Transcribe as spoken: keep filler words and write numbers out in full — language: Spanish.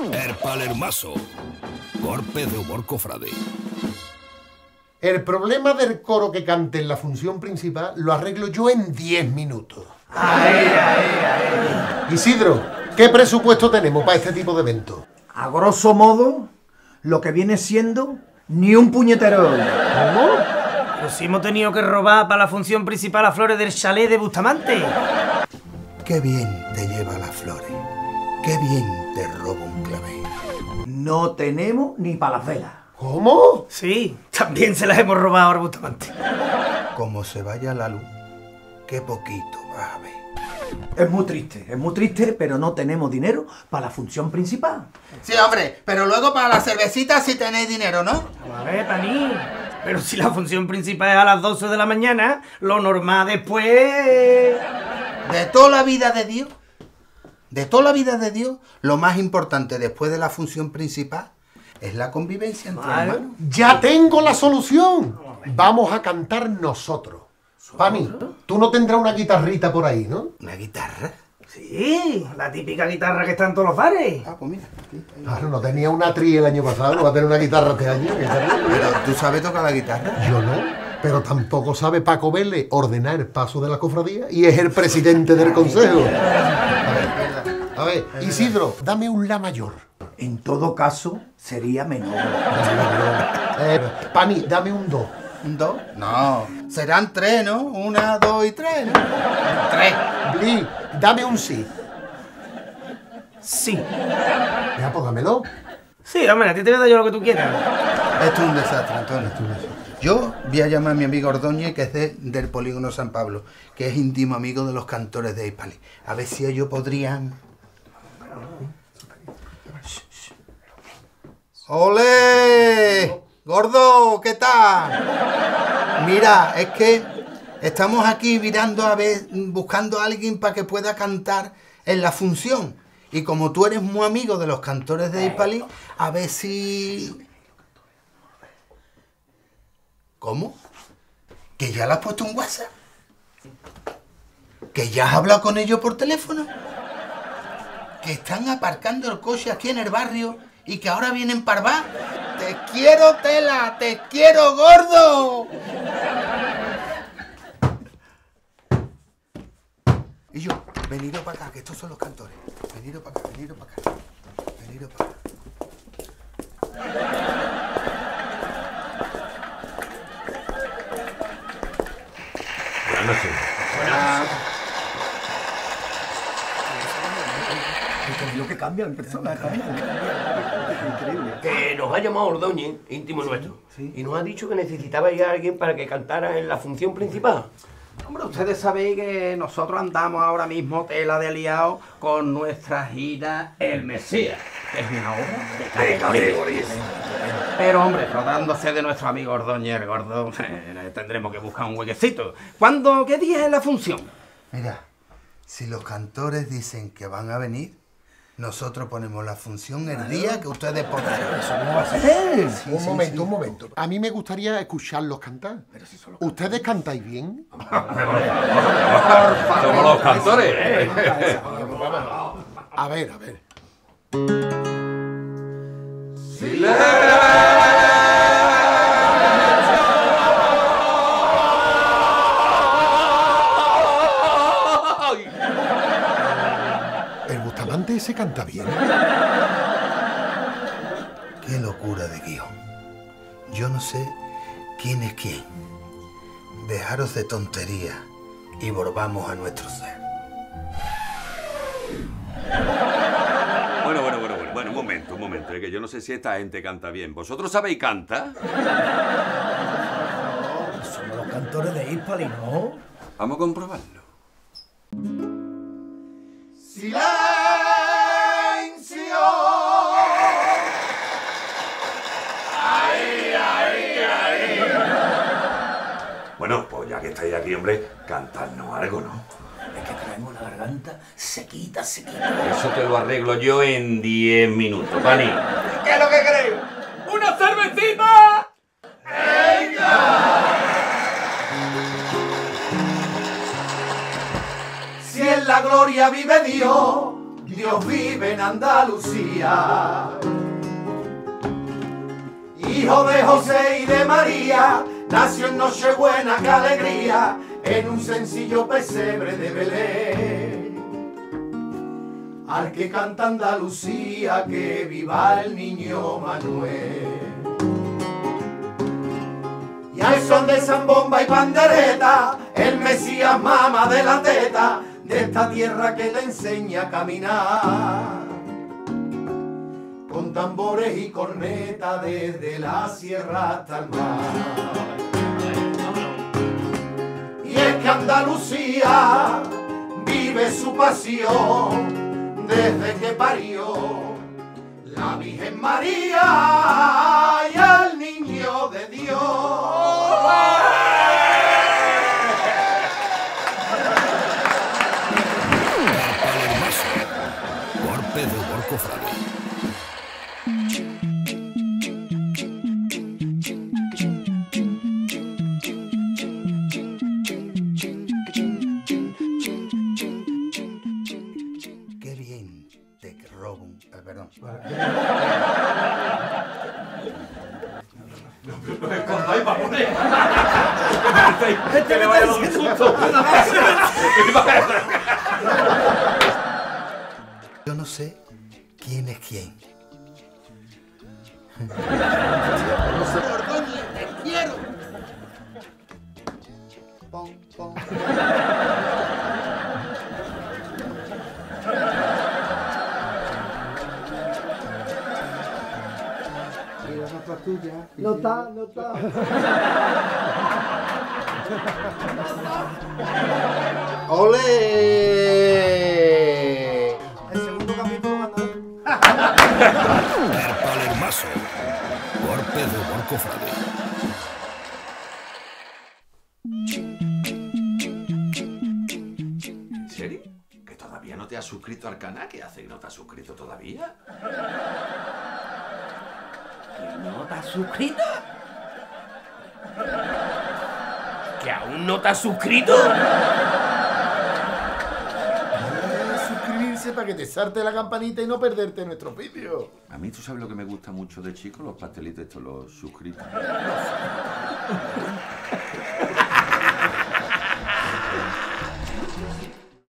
El Palermaso. Golpe de humor cofrade. El problema del coro que cante en la función principal lo arreglo yo en diez minutos. Ahí, ahí, ahí. Isidro, ¿qué presupuesto tenemos para este tipo de eventos? A grosso modo, lo que viene siendo ni un puñetero. ¿Cómo? Pero si hemos tenido que robar para la función principal a Flores del chalet de Bustamante. Qué bien te lleva las flores. Qué bien te roba un clavel. No tenemos ni para las velas. ¿Cómo? Sí, también se las hemos robado a Bustamante. Como se vaya la luz, qué poquito vas a ver. Es muy triste, es muy triste, pero no tenemos dinero para la función principal. Sí, hombre, pero luego para las cervecitas sí tenéis dinero, ¿no? A ver, Paní, pero si la función principal es a las doce de la mañana, lo normal después... De toda la vida de Dios, de toda la vida de Dios, lo más importante después de la función principal es la convivencia entre Vale. hermanos. ¡Ya tengo la solución! Vamos a cantar nosotros. Pani, tú no tendrás una guitarrita por ahí, ¿no? ¿Una guitarra? Sí, la típica guitarra que está en todos los bares. Ah, pues mira. Aquí, ahí. Claro, no tenía una tri el año pasado, no va a tener una guitarra este año. ¿Qué tal? Pero ¿tú sabes tocar la guitarra? Yo no, pero tampoco sabe Paco Vélez ordenar el paso de la cofradía y es el presidente del consejo. A ver, a ver, Isidro, dame un la mayor. En todo caso, sería menor. Eh, Pani, dame un do. ¿Un dos? No, serán tres, ¿no? Una, dos y tres, ¿no? Tres. Bli, dame un si. Sí. Ya, pues dámelo. Sí, hombre, a ti te voy a dar yo lo que tú quieras. Esto es un desastre, Antonio. Esto es un desastre. Yo voy a llamar a mi amigo Ordóñez, que es de- del Polígono San Pablo, que es íntimo amigo de los cantores de Hispali. A ver si ellos podrían... ¡Olé! Gordo, ¿qué tal? Mira, es que estamos aquí mirando a ver, buscando a alguien para que pueda cantar en la función. Y como tú eres muy amigo de los cantores de Hispali, a ver si... ¿Cómo? ¿Que ya le has puesto un WhatsApp? ¿Que ya has hablado con ellos por teléfono? ¿Que están aparcando el coche aquí en el barrio y que ahora vienen para bar? ¡Te quiero, Tela! ¡Te quiero, gordo! Y yo, veniros para acá, que estos son los cantores. Veniros para acá, veniros para acá. Veniros para acá. Buenas noches. Es lo que cambia en persona, cambia. Increíble. Que nos ha llamado Ordóñez, íntimo nuestro, y nos ha dicho que necesitabais a alguien para que cantara en la función principal. Hombre, ustedes sabéis que nosotros andamos ahora mismo tela de liado con nuestra gira El Mesías, que es una obra de categoría. Pero, hombre, tratándose de nuestro amigo Ordóñez el Gordo, tendremos que buscar un huequecito. ¿Cuándo, qué día es la función? Mira, si los cantores dicen que van a venir, nosotros ponemos la función el día que ustedes pongan. ¿Cómo va a ser? Sí, un sí, momento, sí. un momento. A mí me gustaría escucharlos cantar. ¿Ustedes cantáis bien? Somos los cantores. A ver, a ver. El Bustamante ese canta bien. Qué locura de guión. Yo no sé quién es quién. Dejaros de tonterías y volvamos a nuestro ser. Bueno, bueno, bueno, bueno, bueno, un momento, un momento, es que yo no sé si esta gente canta bien. ¿Vosotros sabéis cantar? Somos los cantores de Hispali, ¿no? Vamos a comprobarlo. ¡Silencio! Bueno, pues ya que estáis aquí, hombre, cantadnos algo, ¿no? Es que traemos la garganta sequita, sequita. Eso te lo arreglo yo en diez minutos, Pani. ¿Qué es lo que queréis? ¡Una cervecita! Si en la gloria vive Dios, Dios Dios vive en Andalucía. Hijo de José y de María, nació en Nochebuena, qué alegría, en un sencillo pesebre de Belén. Al que canta Andalucía, que viva el niño Manuel. Y al son de zambomba y pandereta, el Mesías mama de la teta, de esta tierra que le enseña a caminar. Con tambores y cornetas desde la sierra hasta el mar. Y es que Andalucía vive su pasión desde que parió la Virgen María y al Niño de Dios. Golpe de humor cofrade. Qué bien te robo un... eh, perdón. Que le vaya a dar un susto. Yo no sé quién es quién. Ordóñez, te quiero. Pon, pon. No está, no está. ¡Ole! El segundo capítulo cuando... El Palermaso. Golpe de humor cofrade. ¿En serio? ¿Que todavía no te has suscrito al canal? ¿Qué hace que no te has suscrito todavía? ¿No te has suscrito? ¿Que aún no te has suscrito? Suscribirse para que te salte la campanita y no perderte nuestros vídeos. A mí, ¿tú sabes lo que me gusta mucho de chico? Los pastelitos estos, los suscritos.